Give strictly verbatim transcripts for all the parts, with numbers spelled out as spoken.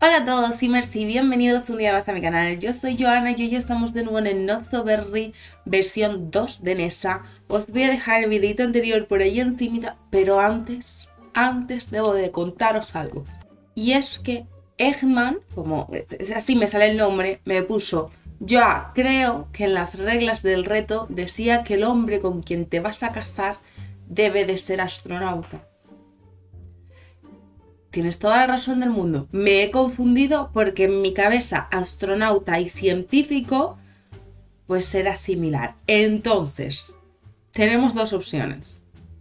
Hola a todos, Simmers, y bienvenidos un día más a mi canal. Yo soy Joana y hoy estamos de nuevo en el Not So Berry versión dos de Nessa. Os voy a dejar el videito anterior por ahí encima, pero antes, antes debo de contaros algo. Y es que Eggman, como así me sale el nombre, me puso: yo creo que en las reglas del reto decía que el hombre con quien te vas a casar debe de ser astronauta. Tienes toda la razón del mundo. Me he confundido porque en mi cabeza astronauta y científico pues era similar. Entonces, tenemos dos opciones.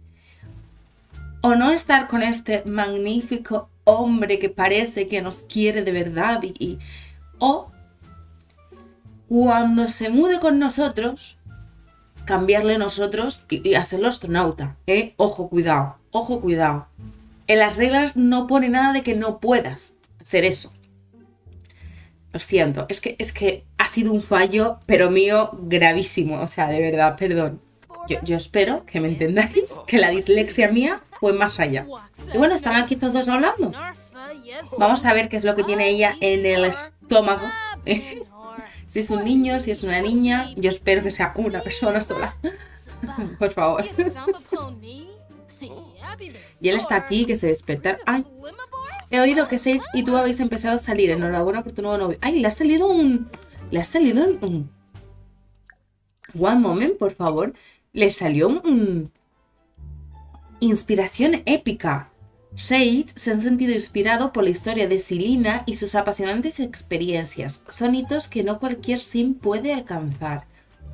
O no estar con este magnífico hombre que parece que nos quiere de verdad y, y o cuando se mude con nosotros, cambiarle nosotros y, y hacerlo astronauta. ¿Eh? Ojo, cuidado, ojo, cuidado. En las reglas no pone nada de que no puedas hacer eso. Lo siento, es que, es que ha sido un fallo, pero mío, gravísimo. O sea, de verdad, perdón. Yo, yo espero que me entendáis, que la dislexia mía fue más allá. Y bueno, están aquí todos hablando. Vamos a ver qué es lo que tiene ella en el estómago. Si es un niño, si es una niña. Yo espero que sea una persona sola. Por favor. Y él está aquí, que se despertar. Ay, he oído que Sage y tú habéis empezado a salir. Enhorabuena por tu nuevo novio. Ay, le ha salido un... Le ha salido un... One moment, por favor. Le salió un... un... Inspiración épica. Sage se ha sentido inspirado por la historia de Selena y sus apasionantes experiencias. Son hitos que no cualquier sim puede alcanzar.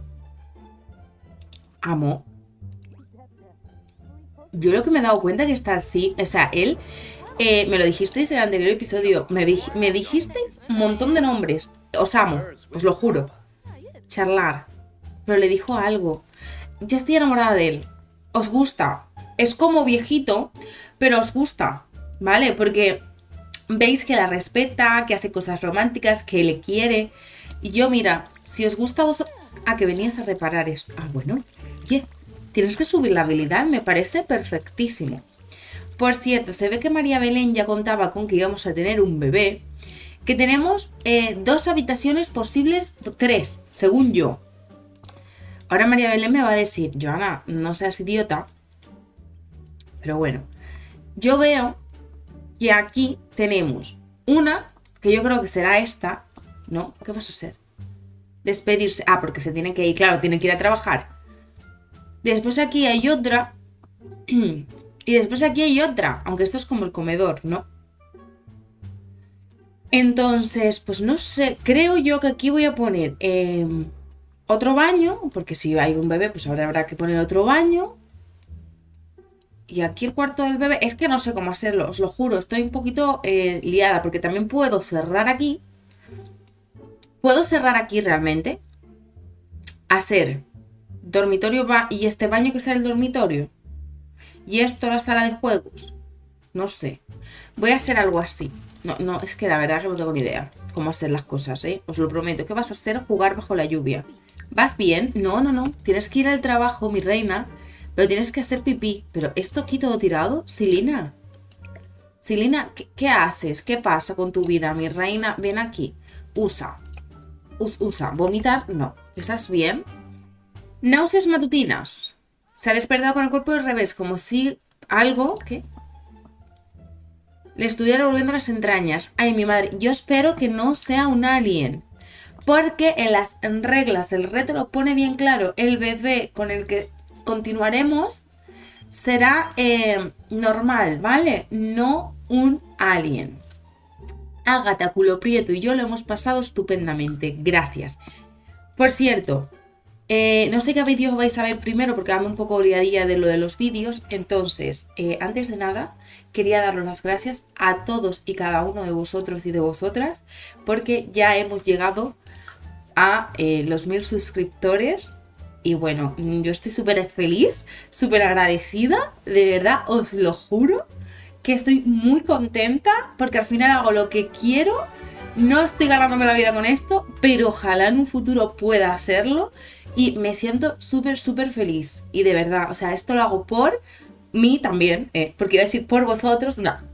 Amo. Yo lo que me he dado cuenta que está así, o sea, él, eh, me lo dijisteis en el anterior episodio, me, me dijisteis un montón de nombres, os amo, os lo juro, charlar, pero le dijo algo, ya estoy enamorada de él, os gusta, es como viejito, pero os gusta, ¿vale? Porque veis que la respeta, que hace cosas románticas, que le quiere, y yo, mira, si os gusta vos, a que venías a reparar esto, ah, bueno, oye, tienes que subir la habilidad, me parece perfectísimo. Por cierto, se ve que María Belén ya contaba con que íbamos a tener un bebé. Que tenemos eh, dos habitaciones posibles, tres, según yo. Ahora María Belén me va a decir: Joana, no seas idiota. Pero bueno, yo veo que aquí tenemos una, que yo creo que será esta. ¿No? ¿Qué vas a hacer? Despedirse. Ah, porque se tiene que ir, claro, tiene que ir a trabajar. Después aquí hay otra. Y después aquí hay otra. Aunque esto es como el comedor, ¿no? Entonces, pues no sé. Creo yo que aquí voy a poner eh, otro baño. Porque si hay un bebé, pues ahora habrá que poner otro baño. Y aquí el cuarto del bebé. Es que no sé cómo hacerlo, os lo juro. Estoy un poquito eh, liada. Porque también puedo cerrar aquí. Puedo cerrar aquí realmente. Hacer dormitorio va y este baño que sea el dormitorio y esto la sala de juegos, no sé, voy a hacer algo así. No, no, es que la verdad que no tengo ni idea cómo hacer las cosas, ¿eh? Os lo prometo. ¿Qué vas a hacer? Jugar bajo la lluvia. ¿Vas bien? No, no, no, tienes que ir al trabajo, mi reina, pero tienes que hacer pipí. Pero esto aquí todo tirado. Selena, Selena, ¿qué, qué haces? ¿Qué pasa con tu vida, mi reina? Ven aquí, usa Us, usa, vomitar, no. ¿Estás bien? Náuseas matutinas. Se ha despertado con el cuerpo al revés, como si algo ¿qué? le estuviera volviendo a las entrañas. Ay, mi madre, yo espero que no sea un alien. Porque en las reglas del reto lo pone bien claro. El bebé con el que continuaremos será eh, normal, ¿vale? No un alien. Ágata, culo prieto y yo lo hemos pasado estupendamente. Gracias. Por cierto, Eh, no sé qué vídeos vais a ver primero porque ando un poco liadilla de lo de los vídeos. Entonces, eh, antes de nada, quería daros las gracias a todos y cada uno de vosotros y de vosotras porque ya hemos llegado a eh, los mil suscriptores. Y bueno, yo estoy súper feliz, súper agradecida, de verdad, os lo juro, que estoy muy contenta porque al final hago lo que quiero. No estoy ganándome la vida con esto, pero ojalá en un futuro pueda hacerlo. Y me siento súper, súper feliz. Y de verdad, o sea, esto lo hago por mí también. Eh, porque iba a decir por vosotros, no.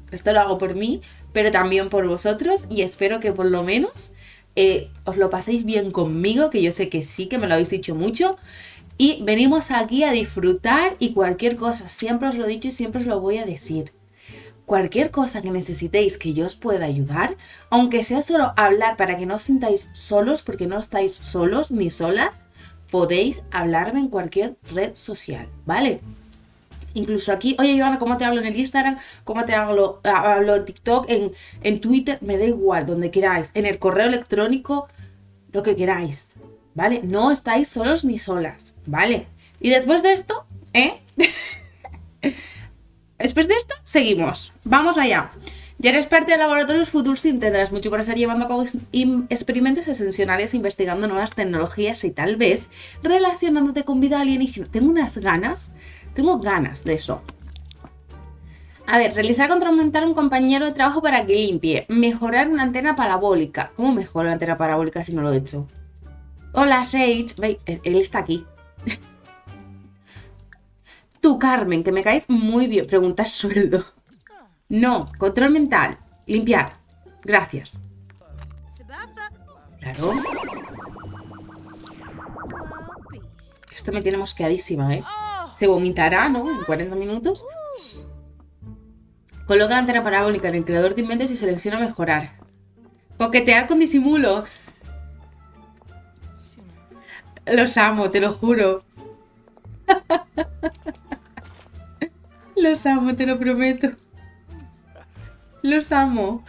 Esto lo hago por mí, pero también por vosotros y espero que por lo menos eh, os lo paséis bien conmigo, que yo sé que sí, que me lo habéis dicho mucho. Y venimos aquí a disfrutar y cualquier cosa, siempre os lo he dicho y siempre os lo voy a decir. Cualquier cosa que necesitéis que yo os pueda ayudar, aunque sea solo hablar para que no os sintáis solos, porque no estáis solos ni solas, podéis hablarme en cualquier red social, ¿vale? Incluso aquí, oye Joana, ¿cómo te hablo en el Instagram? ¿Cómo te hablo, hablo en TikTok? En, en Twitter, me da igual, donde queráis. En el correo electrónico, lo que queráis, ¿vale? No estáis solos ni solas, ¿vale? Y después de esto, ¿eh? Después de esto, seguimos. Vamos allá. Ya eres parte del laboratorio FutureSim. Tendrás mucho por estar llevando a cabo experimentos esenciales, investigando nuevas tecnologías y tal vez relacionándote con vida alienígena. Tengo unas ganas, tengo ganas de eso. A ver, realizar control mental a un compañero de trabajo para que limpie. Mejorar una antena parabólica. ¿Cómo mejora la antena parabólica si no lo he hecho? Hola, Sage. Ve, él está aquí. Tú, Carmen, que me caes muy bien. Preguntas sueldo. No, control mental. Limpiar. Gracias. Claro. Esto me tiene mosqueadísima, ¿eh? Se vomitará, ¿no? En cuarenta minutos. Coloca la antena parabólica en el creador de inventos y selecciona mejorar. Coquetear con disimulo. Los amo, te lo juro. Los amo, te lo prometo. Los amo.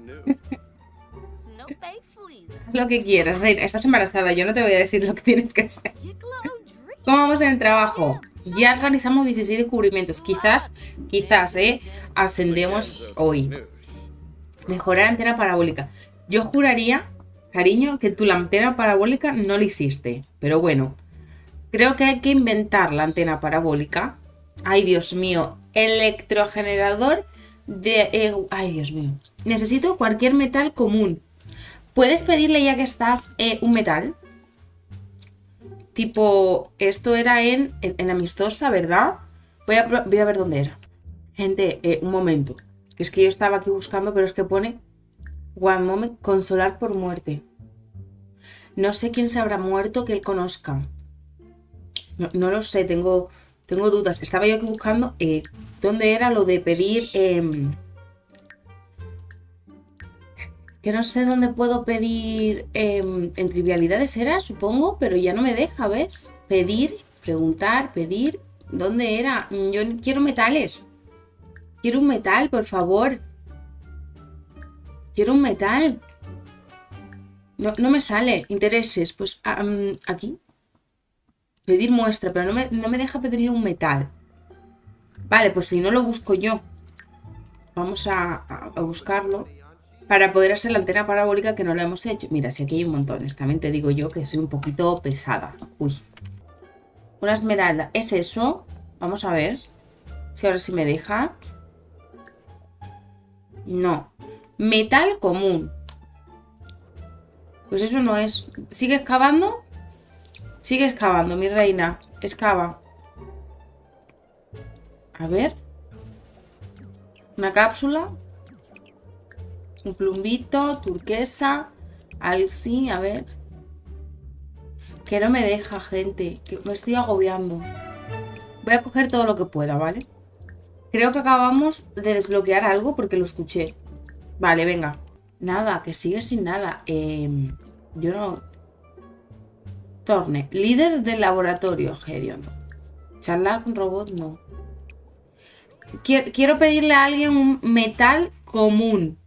Haz lo que quieras, reina. Estás embarazada, yo no te voy a decir lo que tienes que hacer. ¿Cómo vamos en el trabajo? Ya realizamos dieciséis descubrimientos. Quizás, quizás, ¿eh? Ascendemos hoy. Mejorar antena parabólica. Yo juraría, cariño, que tu la antena parabólica no la hiciste. Pero bueno, creo que hay que inventar la antena parabólica. Ay, Dios mío. Electrogenerador de... Eh, ay, Dios mío. Necesito cualquier metal común. ¿Puedes pedirle, ya que estás, eh, un metal? Tipo, esto era en, en, en Amistosa, ¿verdad? Voy a, voy a ver dónde era. Gente, eh, un momento. Es que yo estaba aquí buscando, pero es que pone... One moment, consolar por muerte. No sé quién se habrá muerto que él conozca. No, no lo sé, tengo... Tengo dudas. Estaba yo aquí buscando eh, dónde era lo de pedir... Eh, que no sé dónde puedo pedir... Eh, en trivialidades era, supongo, pero ya no me deja, ¿ves? Pedir, preguntar, pedir... ¿Dónde era? Yo quiero metales. Quiero un metal, por favor. Quiero un metal. No, no me sale. Intereses. Pues um, aquí... Pedir muestra, pero no me, no me deja pedir un metal. Vale, pues si no lo busco yo. Vamos a, a, a buscarlo. Para poder hacer la antena parabólica que no la hemos hecho. Mira, si aquí hay un montón. También te digo yo que soy un poquito pesada. Uy. Una esmeralda. ¿Es eso? Vamos a ver. Si ahora sí me deja. No. Metal común. Pues eso no es. ¿Sigue excavando? Sigue excavando, mi reina. Excava. A ver. Una cápsula. Un plumbito. Turquesa. Alci, a ver. Que no me deja, gente. Que me estoy agobiando. Voy a coger todo lo que pueda, ¿vale? Creo que acabamos de desbloquear algo porque lo escuché. Vale, venga. Nada, que sigue sin nada. Eh, yo no... Torne, líder del laboratorio, Herion. Charlar con robot, no. Quiero, quiero pedirle a alguien un metal común.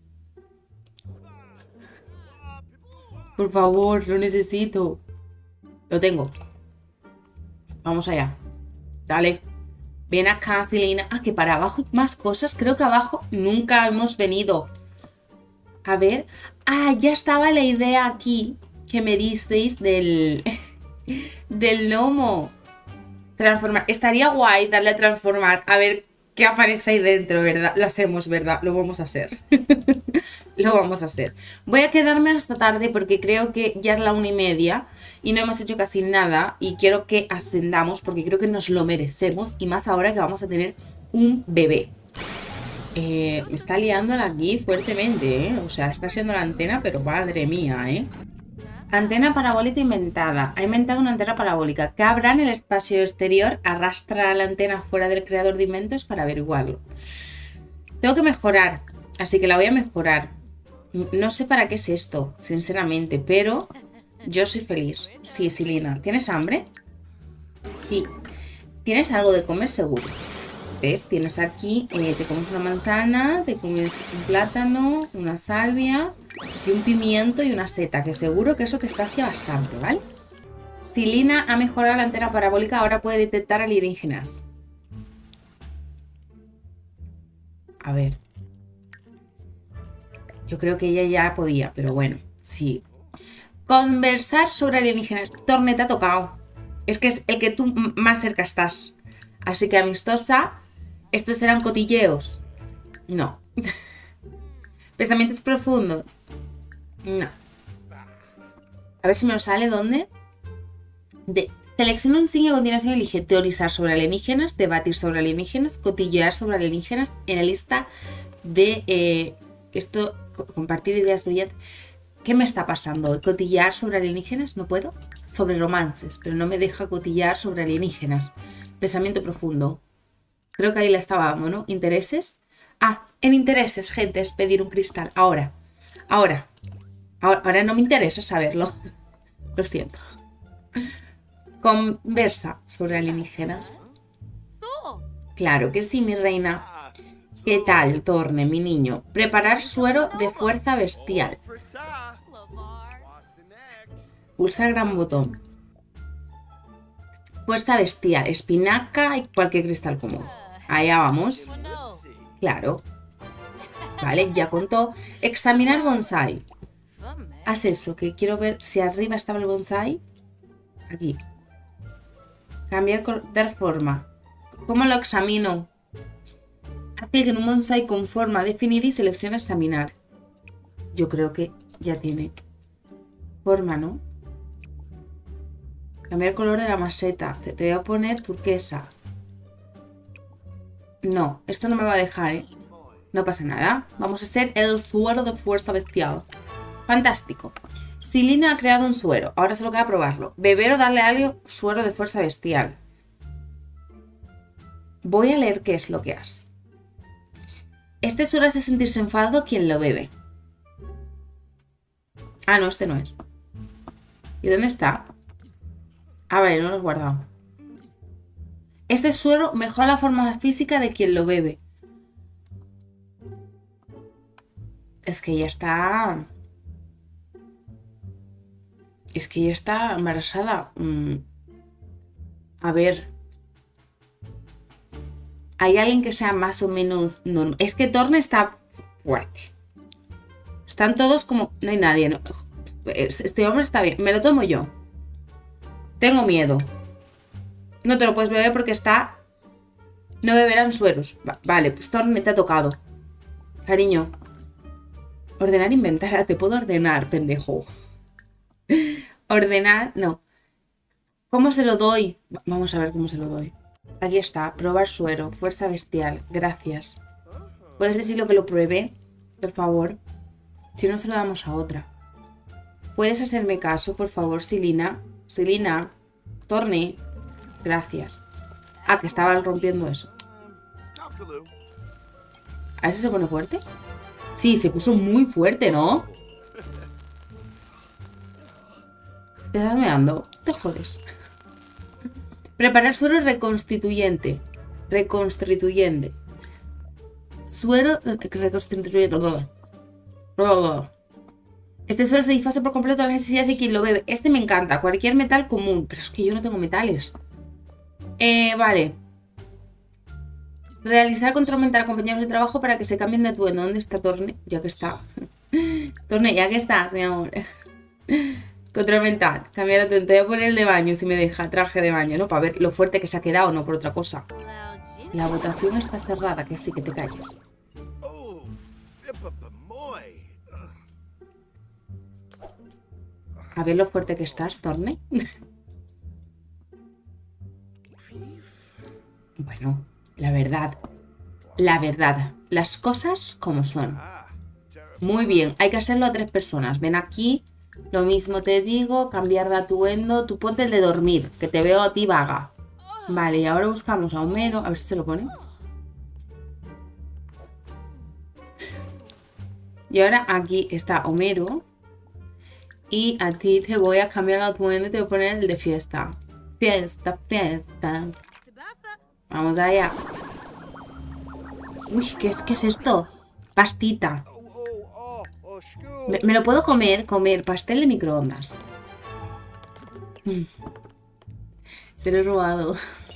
Por favor, lo necesito. Lo tengo. Vamos allá. Dale. Ven acá, Selena. Ah, que para abajo hay más cosas. Creo que abajo nunca hemos venido. A ver. Ah, ya estaba la idea aquí que me disteis del, del gnomo. Transformar. Estaría guay darle a transformar. A ver qué aparece ahí dentro, ¿verdad? Lo hacemos, ¿verdad? Lo vamos a hacer. Lo vamos a hacer. Voy a quedarme hasta tarde porque creo que ya es la una y media y no hemos hecho casi nada. Y quiero que ascendamos porque creo que nos lo merecemos. Y más ahora que vamos a tener un bebé. Eh, me está liándola aquí fuertemente, ¿eh? O sea, está siendo la antena, pero madre mía, ¿eh? Antena parabólica inventada. Ha inventado una antena parabólica que habrá en el espacio exterior. Arrastra la antena fuera del creador de inventos para averiguarlo. Tengo que mejorar, así que la voy a mejorar. No sé para qué es esto, sinceramente, pero yo soy feliz. Sí, Silina. ¿Tienes hambre? Sí. ¿Tienes algo de comer seguro? ¿Ves? Tienes aquí, eh, te comes una manzana, te comes un plátano, una salvia y un pimiento y una seta, que seguro que eso te sacia bastante, ¿vale? Silina ha mejorado la antena parabólica, ahora puede detectar alienígenas. A ver. Yo creo que ella ya podía, pero bueno, sí. Conversar sobre alienígenas. Torne, te ha tocado. Es que es el que tú más cerca estás. Así que amistosa, estos serán cotilleos. No. Pensamientos profundos. No. A ver si me lo sale. ¿Dónde? De... Selecciona un signo a continuación y elige teorizar sobre alienígenas, debatir sobre alienígenas, cotillear sobre alienígenas en la lista de eh, esto, compartir ideas brillantes. ¿Qué me está pasando? ¿Cotillear sobre alienígenas? No puedo. Sobre romances, pero no me deja cotillear sobre alienígenas. Pensamiento profundo. Creo que ahí la estaba dando, ¿no? ¿Intereses? Ah, en intereses, gente, es pedir un cristal. Ahora. Ahora. Ahora, ahora no me interesa saberlo. Lo siento. Conversa sobre alienígenas. Claro que sí, mi reina. ¿Qué tal, Torne, mi niño? Preparar suero de fuerza bestial. Pulsa el gran botón. Fuerza bestial, espinaca y cualquier cristal común. Allá vamos. Claro. Vale, ya contó. Examinar bonsai. Haz eso, que quiero ver si arriba estaba el bonsai. Aquí. Cambiar, dar forma. ¿Cómo lo examino? Haz clic en un bonsai con forma definida y selecciona examinar. Yo creo que ya tiene forma, ¿no? Cambiar el color de la maceta. Te, te voy a poner turquesa. No, esto no me va a dejar, ¿eh? No pasa nada. Vamos a hacer el suero de fuerza bestial. Fantástico. Silina ha creado un suero. Ahora solo queda probarlo. Beber o darle a alguien suero de fuerza bestial. Voy a leer qué es lo que hace. Este suero hace sentirse enfadado quien lo bebe. Ah, no, este no es. ¿Y dónde está? Ah, vale, no lo he guardado. Este suero mejora la forma física de quien lo bebe. Es que ya está... Es que ya está embarazada. Mm. A ver. ¿Hay alguien que sea más o menos... No, es que Torne está fuerte. Están todos como... No hay nadie. No. Este hombre está bien. Me lo tomo yo. Tengo miedo. No te lo puedes beber porque está... No beberán sueros. Va, vale, pues Torne te ha tocado. Cariño. Ordenar, inventar. Te puedo ordenar, pendejo. Ordenar, no. ¿Cómo se lo doy? Vamos a ver cómo se lo doy. Aquí está, probar suero, fuerza bestial, gracias. ¿Puedes decirlo que lo pruebe? Por favor. Si no, se lo damos a otra. ¿Puedes hacerme caso, por favor, Silina? Silina, Torne. Gracias. Ah, que estaba rompiendo eso. ¿A ver si se pone fuerte? Sí, se puso muy fuerte, ¿no? ¿Te estás meando? Te jodes. Preparar suero reconstituyente. Reconstituyente. Suero reconstituyente. Este suero se disfraza por completo a las necesidades de quien lo bebe. Este me encanta. Cualquier metal común. Pero es que yo no tengo metales. Eh, vale. Realizar control mental a compañeros de trabajo para que se cambien de atuendo. ¿Dónde está Torne? Ya que está. Torne, ya que estás, mi amor. Control mental. Cambiar atuendo. Te voy a poner el de baño si me deja. Traje de baño, ¿no? Para ver lo fuerte que se ha quedado, no por otra cosa. La votación está cerrada, que sí, que te calles. A ver lo fuerte que estás, Torne. Bueno, la verdad. La verdad, las cosas como son. Muy bien, hay que hacerlo a tres personas. Ven aquí, lo mismo te digo, cambiar de atuendo. Tú ponte el de dormir, que te veo a ti vaga. Vale, y ahora buscamos a Homero. A ver si se lo pone. Y ahora aquí está Homero. Y a ti te voy a cambiar el atuendo y te voy a poner el de fiesta. Fiesta, fiesta. Vamos allá. Uy, ¿qué es, qué es esto? Pastita. Me, me lo puedo comer, comer. Pastel de microondas. Mm. Se lo he robado.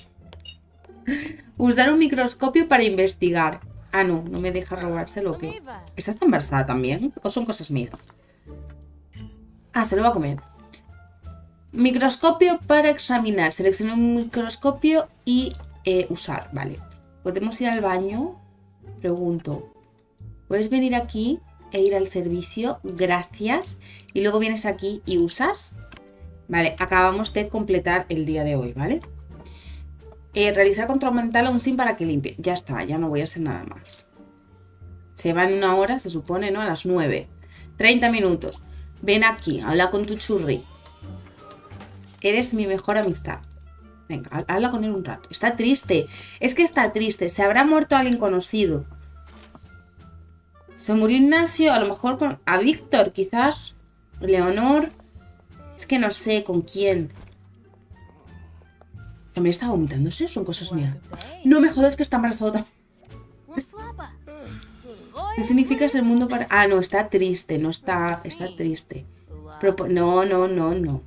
Usar un microscopio para investigar. Ah, no, no me deja robárselo. ¿Qué? ¿Esta está embarazada también? ¿O son cosas mías? Ah, se lo va a comer. Microscopio para examinar. Seleccionar un microscopio y eh, usar. Vale. ¿Podemos ir al baño? Pregunto. ¿Puedes venir aquí e ir al servicio? Gracias. Y luego vienes aquí y usas. Vale, acabamos de completar el día de hoy, ¿vale? Eh, realizar control mental a un sim para que limpie. Ya está, ya no voy a hacer nada más. Se va en una hora, se supone, ¿no? A las nueve. treinta minutos. Ven aquí, habla con tu churri. Eres mi mejor amistad. Venga, habla con él un rato. Está triste. Es que está triste. Se habrá muerto alguien conocido. Se murió Ignacio, a lo mejor con... A Víctor, quizás. Leonor. Es que no sé con quién. ¿También está vomitándose? Son cosas mías. No me jodas que está embarazada. ¿Qué significa ser mundo para...? Ah, no, está triste. No está... Está triste. Propo... No, no, no, no.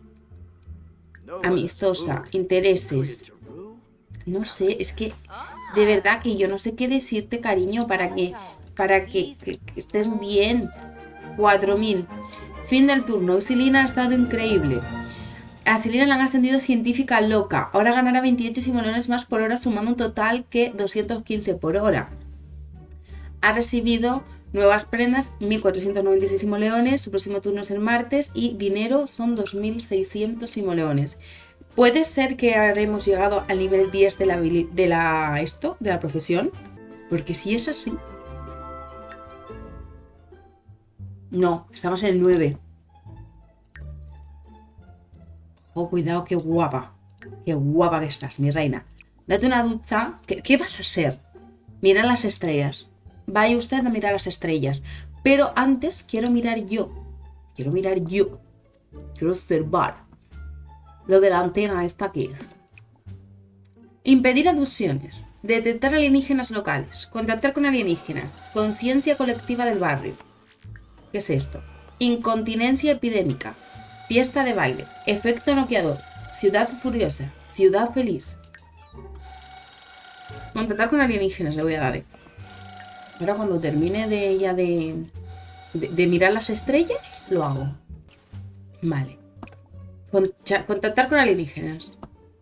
Amistosa. Intereses. No sé, es que... De verdad que yo no sé qué decirte, cariño, para que... Para que, que, que estés bien. cuatro mil. Fin del turno. Silina ha estado increíble. A Silina la han ascendido científica loca. Ahora ganará veintiocho simoleones más por hora, sumando un total que doscientos quince por hora. Ha recibido nuevas prendas, mil cuatrocientos noventa y seis simoleones. Su próximo turno es el martes. Y dinero son dos mil seiscientos simoleones. Puede ser que habremos llegado al nivel diez de la, de la, esto, de la profesión. Porque si es así... No, estamos en el nueve. Oh, cuidado, qué guapa. Qué guapa que estás, mi reina. Date una ducha. ¿Qué, qué vas a hacer? Mira las estrellas. Vaya usted a mirar las estrellas. Pero antes quiero mirar yo. Quiero mirar yo. Quiero observar. Lo de la antena esta que es. Impedir abducciones. Detectar alienígenas locales. Contactar con alienígenas. Conciencia colectiva del barrio. ¿Qué es esto? Incontinencia epidémica. Fiesta de baile. Efecto noqueador. Ciudad furiosa. Ciudad feliz. Contactar con alienígenas le voy a dar. Ahora cuando termine de ella de, de, de mirar las estrellas, lo hago. Vale. Concha, contactar con alienígenas.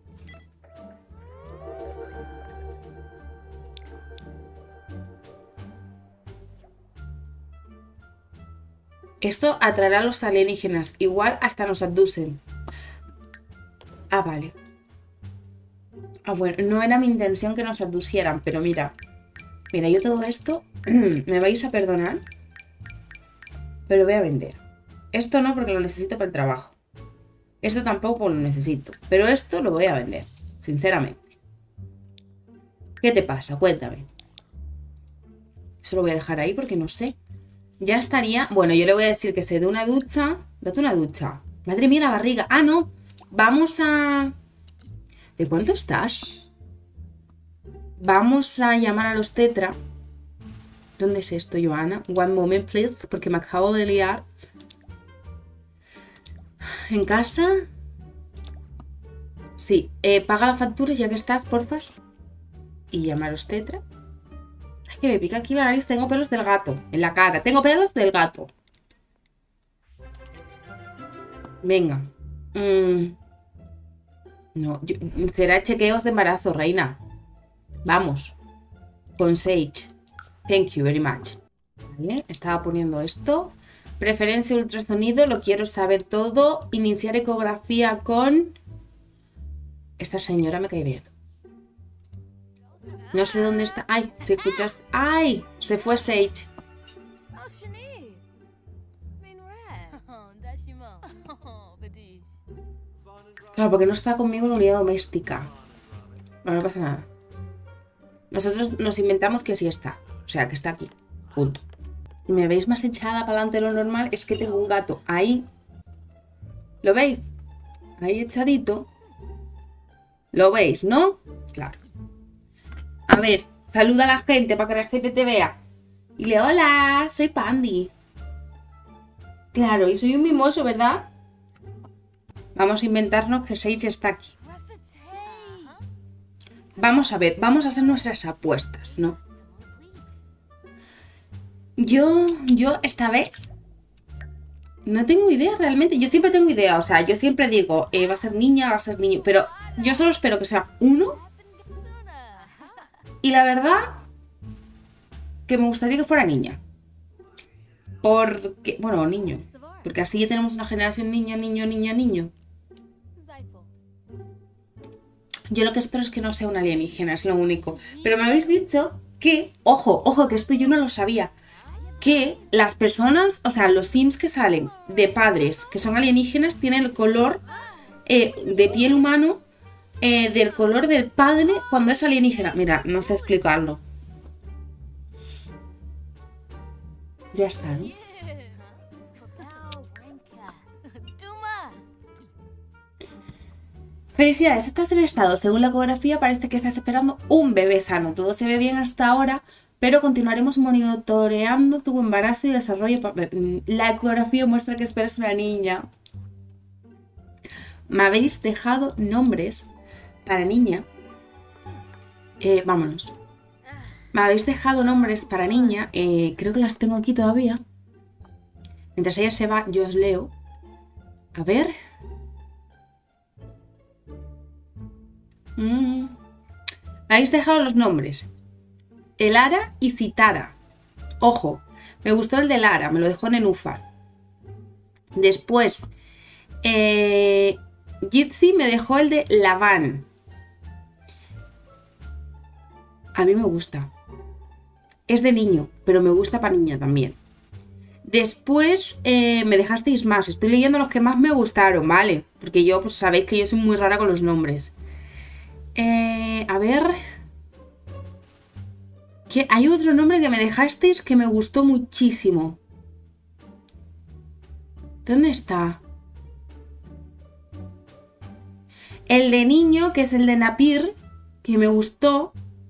Esto atraerá a los alienígenas. Igual hasta nos abducen. Ah, vale. Ah, bueno, no era mi intención que nos abducieran, pero mira. Mira, yo todo esto me vais a perdonar, pero lo voy a vender. Esto no, porque lo necesito para el trabajo. Esto tampoco lo necesito, pero esto lo voy a vender, sinceramente. ¿Qué te pasa? Cuéntame. Eso lo voy a dejar ahí porque no sé. Ya estaría... Bueno, yo le voy a decir que se dé una ducha. Date una ducha. Madre mía, la barriga. Ah, no. Vamos a... ¿De cuánto estás? Vamos a llamar a los tetra. ¿Dónde es esto, Joana? One moment, please, porque me acabo de liar. ¿En casa? Sí. Eh, paga las facturas ya que estás, porfas. Y llama a los tetra. Ay, que me pica aquí la nariz. Tengo pelos del gato en la cara. Tengo pelos del gato. Venga. Mm. No, yo, será chequeos de embarazo, reina. Vamos. Con Sage. Thank you very much. Vale, estaba poniendo esto. Preferencia ultrasonido, lo quiero saber todo. Iniciar ecografía con... Esta señora me cae bien. No sé dónde está. ¡Ay! ¿Se escuchas? ¡Ay! Se fue Sage. Claro, porque no está conmigo en la unidad doméstica. Bueno, no pasa nada. Nosotros nos inventamos que sí está. O sea, que está aquí. Punto. Si me veis más echada para adelante de lo normal, es que tengo un gato ahí. ¿Lo veis? Ahí echadito. ¿Lo veis, no? Claro. A ver, saluda a la gente para que la gente te vea. Y le hola, soy Pandy. Claro, y soy un mimoso, ¿verdad? Vamos a inventarnos que Sage está aquí. Vamos a ver, vamos a hacer nuestras apuestas, ¿no? Yo, yo esta vez no tengo idea realmente. Yo siempre tengo idea, o sea, yo siempre digo, eh, va a ser niña, va a ser niño. Pero yo solo espero que sea uno. Y la verdad, que me gustaría que fuera niña. Porque, bueno, niño. Porque así ya tenemos una generación niña, niño, niña, niño. Yo lo que espero es que no sea una alienígena, es lo único. Pero me habéis dicho que, ojo, ojo, que esto yo no lo sabía, que las personas, o sea, los sims que salen de padres que son alienígenas tienen el color eh, de piel humano eh, del color del padre cuando es alienígena. Mira, no sé explicarlo. Ya está, ¿no? Felicidades, estás en estado. Según la ecografía parece que estás esperando un bebé sano. Todo se ve bien hasta ahora, pero continuaremos monitoreando tu embarazo y desarrollo. La ecografía muestra que esperas una niña. Me habéis dejado nombres para niña. Eh, vámonos. Me habéis dejado nombres para niña. Eh, creo que las tengo aquí todavía. Mientras ella se va, yo os leo. A ver... Mm. Me habéis dejado los nombres. Elara y Sitara. Ojo, me gustó el de Lara, me lo dejó Nenúfar. Después, eh, Jitsi me dejó el de Laván. A mí me gusta. Es de niño, pero me gusta para niña también. Después eh, me dejasteis más. Estoy leyendo los que más me gustaron, ¿vale? Porque yo, pues sabéis que yo soy muy rara con los nombres. Eh, a ver... ¿Qué? Hay otro nombre que me dejasteis que me gustó muchísimo. ¿Dónde está? El de niño, que es el de Napir, que me gustó.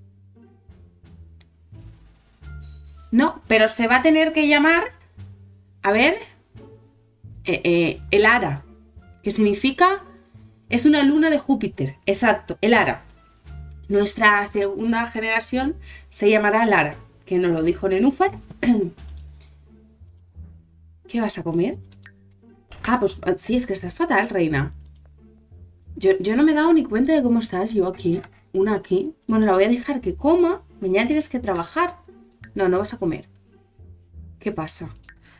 No, pero se va a tener que llamar... A ver... Eh, eh, Elara, que significa... Es una luna de Júpiter, exacto, Elara. Nuestra segunda generación se llamará Lara, que nos lo dijo Nenúfar. ¿Qué vas a comer? Ah, pues sí, es que estás fatal, reina. Yo, yo no me he dado ni cuenta de cómo estás, yo aquí, una aquí. Bueno, la voy a dejar que coma, mañana tienes que trabajar. No, no vas a comer. ¿Qué pasa?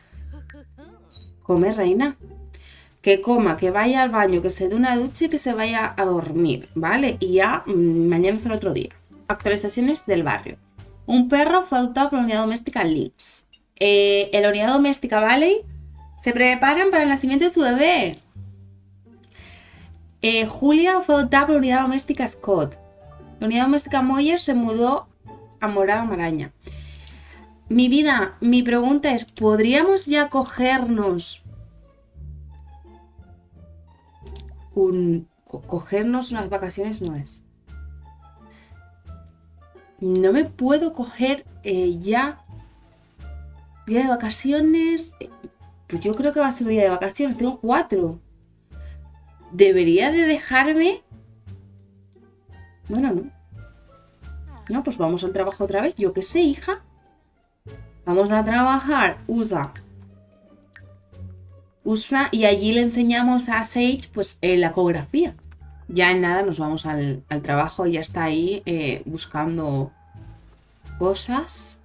Come, reina. Que coma, que vaya al baño, que se dé una ducha y que se vaya a dormir, ¿vale? Y ya mmm, mañana es el otro día. Actualizaciones del barrio. Un perro fue adoptado por la unidad doméstica Lynx. Eh, en la unidad doméstica Valley se preparan para el nacimiento de su bebé. Eh, Julia fue adoptada por la unidad doméstica Scott. La unidad doméstica Moyer se mudó a Morada Maraña. Mi vida, mi pregunta es, ¿podríamos ya cogernos... Un, co cogernos unas vacaciones no es. No me puedo coger eh, ya día de vacaciones. Pues yo creo que va a ser día de vacaciones. Tengo cuatro. Debería de dejarme. Bueno, no. No, pues vamos al trabajo otra vez. Yo qué sé, hija. Vamos a trabajar. Usa. Usa y allí le enseñamos a Sage pues eh, la ecografía. Ya en nada nos vamos al, al trabajo y ya está ahí eh, buscando cosas.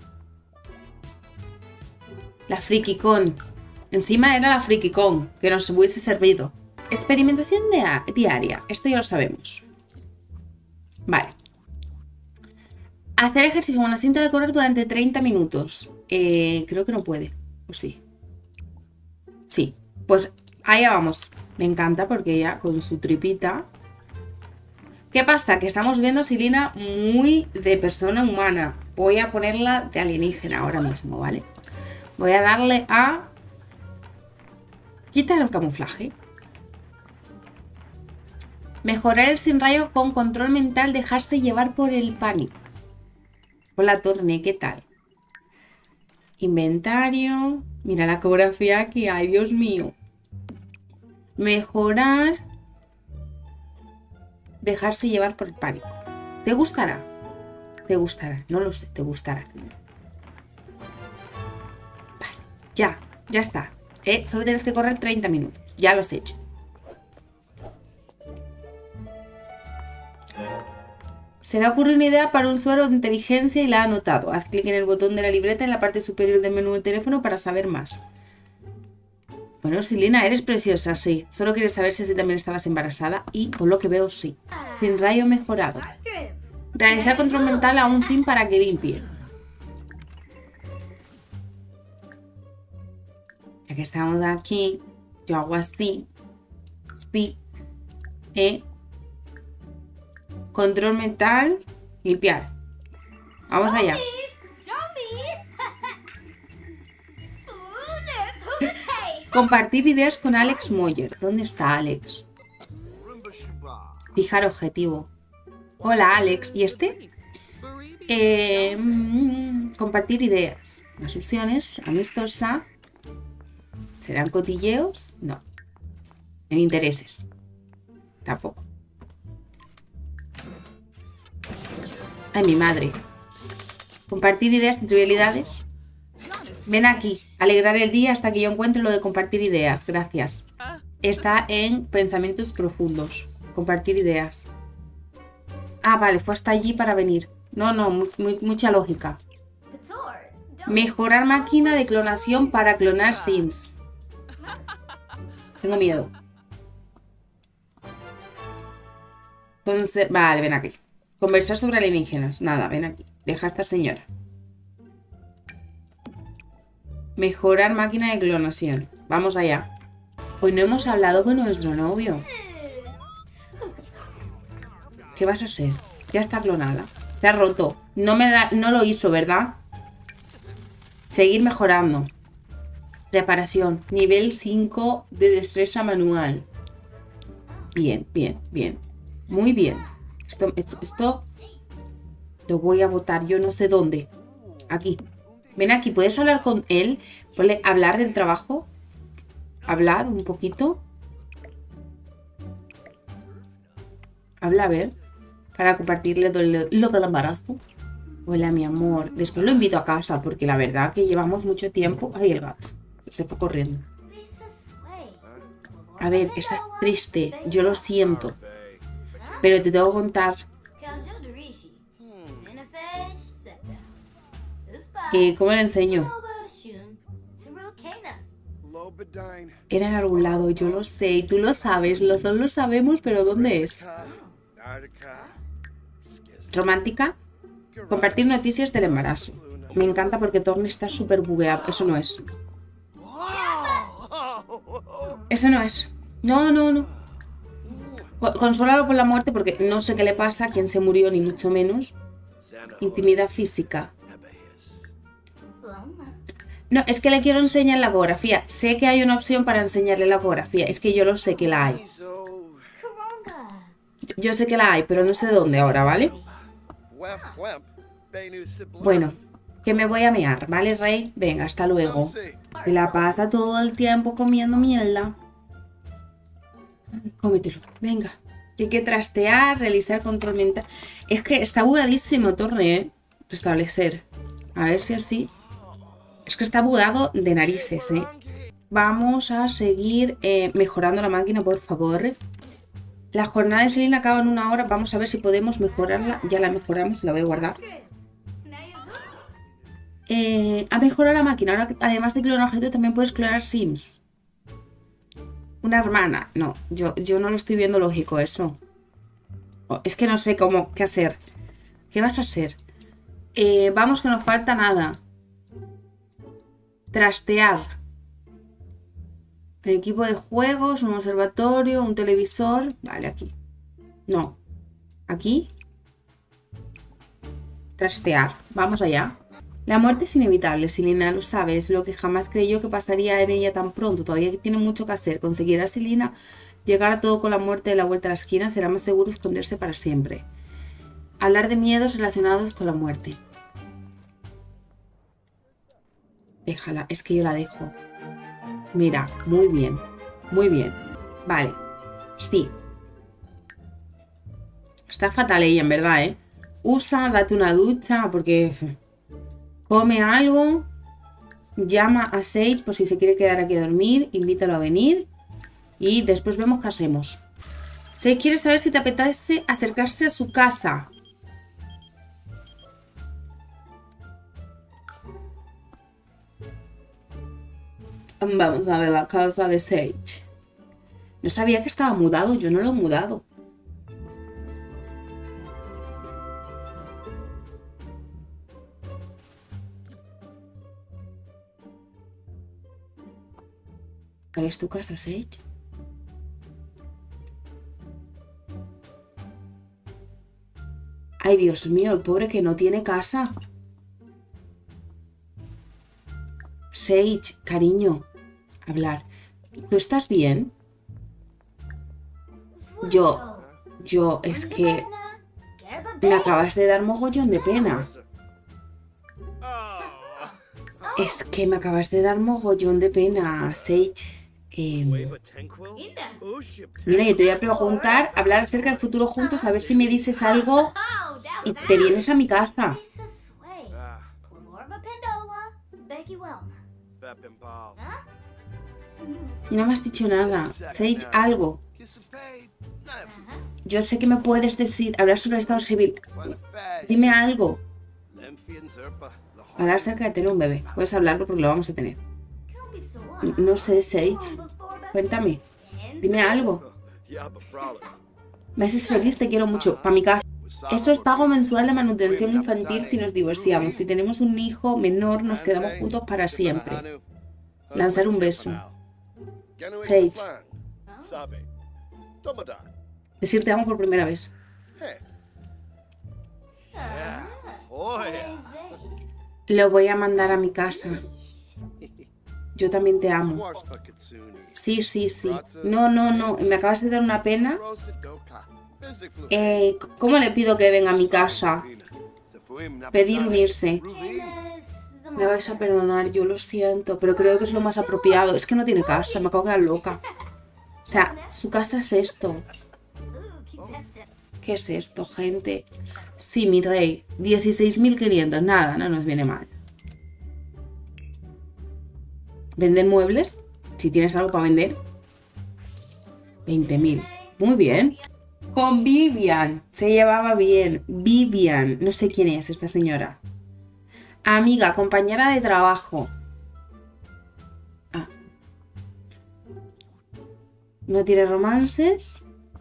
La frikicón. Encima era la frikicón que nos hubiese servido. Experimentación de diaria. Esto ya lo sabemos. Vale. Hacer ejercicio con una cinta de correr durante treinta minutos. Eh, creo que no puede. ¿O sí? Sí. Pues allá vamos. Me encanta porque ella con su tripita... ¿Qué pasa? Que estamos viendo a Selena muy de persona humana. Voy a ponerla de alienígena ahora mismo, ¿vale? Voy a darle a... Quitar el camuflaje. Mejorar el sin rayo con control mental, dejarse llevar por el pánico. Hola, Torne, ¿qué tal? Inventario. Mira la ecografía aquí, ay, Dios mío. Mejorar. Dejarse llevar por el pánico. ¿Te gustará? Te gustará, no lo sé, te gustará. Vale, ya, ya está. ¿Eh? Solo tienes que correr treinta minutos. Ya lo has hecho. Se le ocurre una idea para un suero de inteligencia y la ha anotado. Haz clic en el botón de la libreta en la parte superior del menú del teléfono para saber más. Bueno, Selena, eres preciosa, sí. Solo quieres saber si así también estabas embarazada y, por lo que veo, sí. Sin rayo mejorado. Realizar control mental a un sim para que limpie. Ya que estamos aquí, yo hago así. Sí. ¿Eh? Control mental, limpiar. Vamos allá. Compartir ideas con Alex Moyer. ¿Dónde está Alex? Fijar objetivo. Hola, Alex. ¿Y este? Eh, mm, compartir ideas. Las opciones. Amistosa. ¿Serán cotilleos? No. En intereses. Tampoco. Ay, mi madre. Compartir ideas y trivialidades. Ven aquí. Alegrar el día hasta que yo encuentre lo de compartir ideas. Gracias. Está en pensamientos profundos. Compartir ideas. Ah, vale. Fue hasta allí para venir. No, no. Muy, muy, mucha lógica. Mejorar máquina de clonación para clonar Sims. Tengo miedo. Entonces, vale, ven aquí. Conversar sobre alienígenas. Nada, ven aquí. Deja a esta señora. Mejorar máquina de clonación. Vamos allá. Hoy no hemos hablado con nuestro novio. ¿Qué vas a hacer? Ya está clonada. Se ha roto. No, me da, no lo hizo, ¿verdad? Seguir mejorando. Reparación. Nivel cinco de destreza manual. Bien, bien, bien. Muy bien. Esto, esto, esto lo voy a botar. Yo no sé dónde. Aquí. Ven aquí. ¿Puedes hablar con él? ¿Puedes hablar del trabajo? Hablar un poquito. Habla, a ver. Para compartirle lo, lo del embarazo. Hola, mi amor. Después lo invito a casa porque la verdad que llevamos mucho tiempo. Ay, el gato. Se fue corriendo. A ver, estás triste. Yo lo siento. Pero te tengo que contar. Eh, ¿Cómo le enseño? Era en algún lado, yo lo sé. Y tú lo sabes. Los dos lo sabemos, pero ¿dónde es? ¿Romántica? Compartir noticias del embarazo. Me encanta porque Torne está súper bugueado. Eso no es. Eso no es. No, no, no. Consólalo por la muerte porque no sé qué le pasa, quién se murió, ni mucho menos. Intimidad física. No, es que le quiero enseñar la ecografía. Sé que hay una opción para enseñarle la ecografía. Es que yo lo sé que la hay. Yo sé que la hay, pero no sé dónde ahora, ¿vale? Bueno, que me voy a mear, ¿vale, Rey? Venga, hasta luego. Se la pasa todo el tiempo comiendo mierda. Cómetelo, venga. Hay que trastear, realizar control mental. Es que está bugadísimo, Torne, ¿eh? Restablecer. A ver si así. Es que está bugado de narices, ¿eh? Vamos a seguir eh, mejorando la máquina, por favor. La jornada de Selena acaba en una hora. Vamos a ver si podemos mejorarla. Ya la mejoramos, la voy a guardar. Eh, a mejorar la máquina. Ahora, además de clonar objetos, también puedes clonar Sims. Una hermana. No, yo, yo no lo estoy viendo lógico eso. Oh, es que no sé cómo, qué hacer. ¿Qué vas a hacer? Eh, vamos que nos falta nada. Trastear. El equipo de juegos, un observatorio, un televisor. Vale, aquí. No. Aquí. Trastear. Vamos allá. La muerte es inevitable, Selina, lo sabes. Lo que jamás creyó que pasaría en ella tan pronto. Todavía tiene mucho que hacer. Conseguirá Selina llegar a todo con la muerte de la vuelta a la esquina. Será más seguro esconderse para siempre. Hablar de miedos relacionados con la muerte. Déjala, es que yo la dejo. Mira, muy bien. Muy bien. Vale. Sí. Está fatal ella, en verdad, ¿eh? Usa, date una ducha, porque... Come algo. Llama a Sage por si se quiere quedar aquí a dormir. Invítalo a venir. Y después vemos qué hacemos. Sage quiere saber si te apetece acercarse a su casa. Vamos a ver la casa de Sage. No sabía que estaba mudado. Yo no lo he mudado. ¿Cuál es tu casa, Sage? Ay, Dios mío, el pobre que no tiene casa. Sage, cariño. Hablar. ¿Tú estás bien? Yo... Yo, es que... Me acabas de dar mogollón de pena. Es que me acabas de dar mogollón de pena, Sage. Eh, mira, yo te voy a preguntar, hablar acerca del futuro juntos, a ver si me dices algo y te vienes a mi casa. No me has dicho nada. Sage, algo. Yo sé que me puedes decir, hablar sobre el estado civil. Dime algo. Hablar acerca de tener un bebé. Puedes hablarlo porque lo vamos a tener. No sé, Sage. Cuéntame. Dime algo. Me haces feliz, te quiero mucho. Para mi casa. Eso es pago mensual de manutención infantil si nos divorciamos. Si tenemos un hijo menor, nos quedamos juntos para siempre. Lanzar un beso. Sage. Decir te amo por primera vez. Lo voy a mandar a mi casa. Yo también te amo. Sí, sí, sí. No, no, no. Me acabas de dar una pena. Eh, ¿Cómo le pido que venga a mi casa? Pedir unirse. Me vais a perdonar, yo lo siento, pero creo que es lo más apropiado. Es que no tiene casa, me acabo de quedar loca. O sea, su casa es esto. ¿Qué es esto, gente? Sí, mi rey. dieciséis mil quinientos. Nada, no nos viene mal. ¿Vender muebles? Si tienes algo para vender. veinte mil. Muy bien. Con Vivian. Se llevaba bien. Vivian. No sé quién es esta señora. Amiga, compañera de trabajo. Ah. No tiene romances.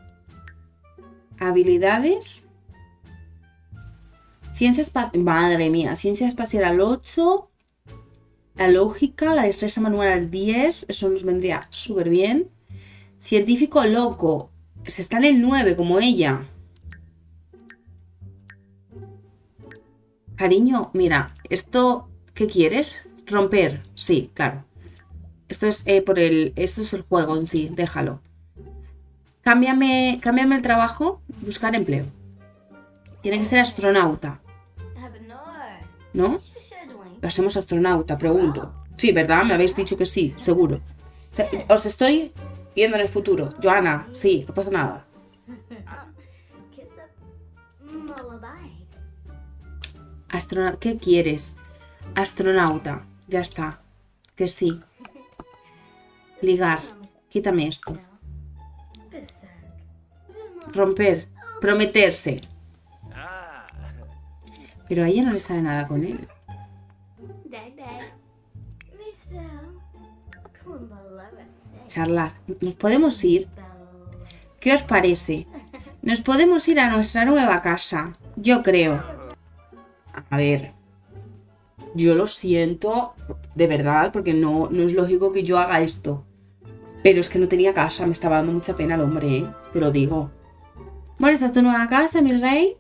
Habilidades. Ciencia espacial. Madre mía. Ciencia espacial al ocho. La lógica, la destreza manual al diez. Eso nos vendría súper bien. Científico loco. Se está en el nueve como ella. Cariño, mira, esto, ¿qué quieres? Romper, sí, claro. Esto es eh, por el, esto es el juego en sí, déjalo. Cámbiame, cámbiame el trabajo, buscar empleo. Tiene que ser astronauta. ¿No? Hacemos astronauta, pregunto. Sí, ¿verdad? Me habéis dicho que sí, seguro. O sea, os estoy viendo en el futuro. Joana, sí, no pasa nada. Astronauta, ¿qué quieres? Astronauta, ya está. Que sí. Ligar, quítame esto. Romper, prometerse. Pero a ella no le sale nada con él. Charlar. ¿Nos podemos ir? ¿Qué os parece? Nos podemos ir a nuestra nueva casa. Yo creo. A ver, yo lo siento, de verdad, porque no, no es lógico que yo haga esto. Pero es que no tenía casa, me estaba dando mucha pena el hombre, ¿eh? Te lo digo. Bueno, esta es tu nueva casa, mi rey.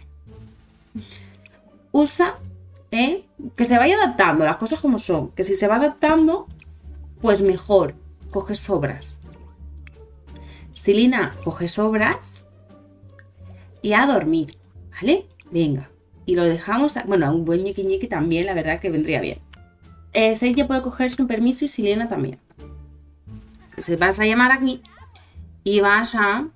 Usa, ¿eh? Que se vaya adaptando, las cosas como son. Que si se va adaptando, pues mejor. Coge sobras. Silina, coge sobras. Y a dormir, ¿vale? Venga. Y lo dejamos, a, bueno, a un buen ñiqui ñiqui también, la verdad que vendría bien. Eh, Seiya puede cogerse un permiso y Silina también. Entonces vas a llamar aquí y vas a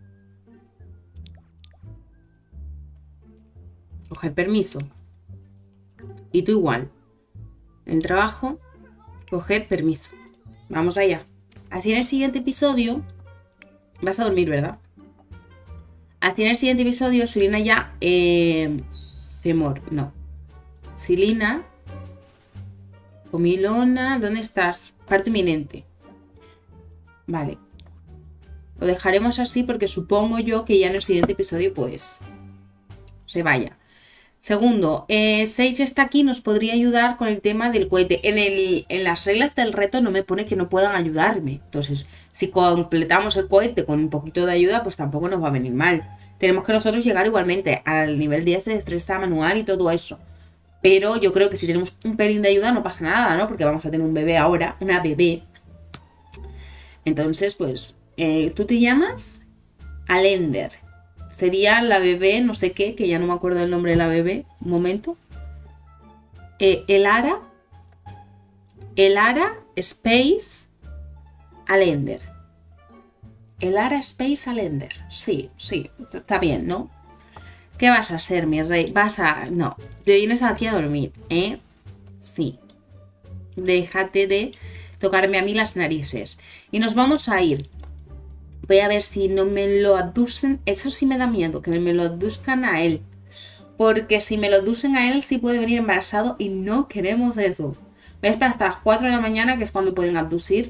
coger permiso. Y tú igual. En el trabajo, coger permiso. Vamos allá. Así en el siguiente episodio vas a dormir, ¿verdad? Así en el siguiente episodio, Silina ya... Eh, temor, no. Silina. Comilona, ¿dónde estás? Parto inminente. Vale. Lo dejaremos así porque supongo yo que ya en el siguiente episodio, pues... se vaya. Segundo, eh, Sage está aquí, nos podría ayudar con el tema del cohete. En, el, en las reglas del reto no me pone que no puedan ayudarme. Entonces, si completamos el cohete con un poquito de ayuda, pues tampoco nos va a venir mal. Tenemos que nosotros llegar igualmente al nivel diez de destreza manual y todo eso. Pero yo creo que si tenemos un pelín de ayuda no pasa nada, ¿no? Porque vamos a tener un bebé ahora, una bebé. Entonces, pues, eh, ¿tú te llamas? Alender. Sería la bebé, no sé qué, que ya no me acuerdo el nombre de la bebé. Un momento. Eh, Elara. Elara Space Alender. Elara Space Alender. Sí, sí, está bien, ¿no? ¿Qué vas a hacer, mi rey? Vas a... No, te vienes aquí a dormir, ¿eh? Sí. Déjate de tocarme a mí las narices. Y nos vamos a ir. Voy a ver si no me lo aducen. Eso sí me da miedo, que me lo aduzcan a él. Porque si me lo aducen a él, sí puede venir embarazado y no queremos eso. Voy a esperar hasta las cuatro de la mañana, que es cuando pueden aducir.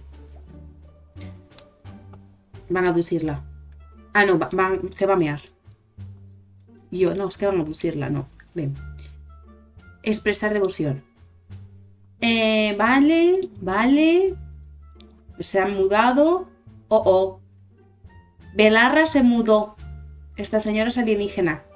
Van a aducirla. Ah, no, va, va, se va a mear. Yo, no, es que van a aducirla, no. Ven. Expresar devoción. Eh, vale, vale. Se han mudado. Oh, oh. Belarra se mudó. Esta señora es alienígena.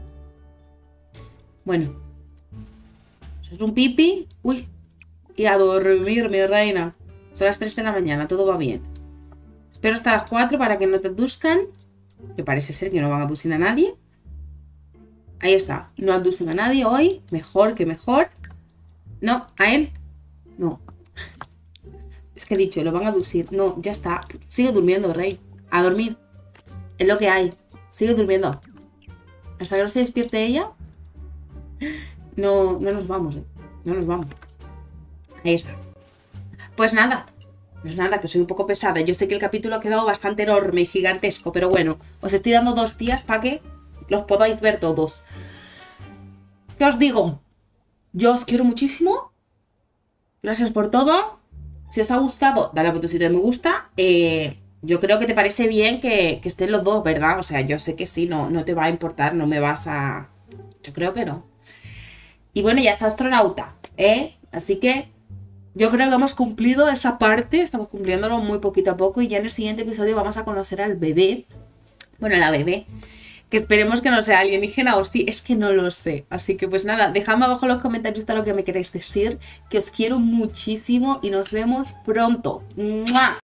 Bueno. ¿Es un pipi? Uy. Y a dormir, mi reina. Son las tres de la mañana, todo va bien. Espero hasta las cuatro para que no te aduzcan. Que parece ser que no van a aducir a nadie. Ahí está. No aducen a nadie hoy. Mejor que mejor. No, a él. No. Es que he dicho, lo van a aducir. No, ya está. Sigue durmiendo, rey. A dormir. Es lo que hay. Sigue durmiendo. Hasta que no se despierte ella. No, no nos vamos, eh. No nos vamos. Ahí está. Pues nada. Pues nada, que soy un poco pesada. Yo sé que el capítulo ha quedado bastante enorme y gigantesco. Pero bueno, os estoy dando dos días para que los podáis ver todos. ¿Qué os digo? Yo os quiero muchísimo. Gracias por todo. Si os ha gustado, dale al botoncito de me gusta. Eh... Yo creo que te parece bien que, que estén los dos, ¿verdad? O sea, yo sé que sí, no, no te va a importar, no me vas a... Yo creo que no. Y bueno, ya es astronauta, ¿eh? Así que yo creo que hemos cumplido esa parte, estamos cumpliéndolo muy poquito a poco y ya en el siguiente episodio vamos a conocer al bebé. Bueno, la bebé. Que esperemos que no sea alienígena o sí, es que no lo sé. Así que pues nada, dejadme abajo en los comentarios todo lo que me queréis decir, que os quiero muchísimo y nos vemos pronto. ¡Mua!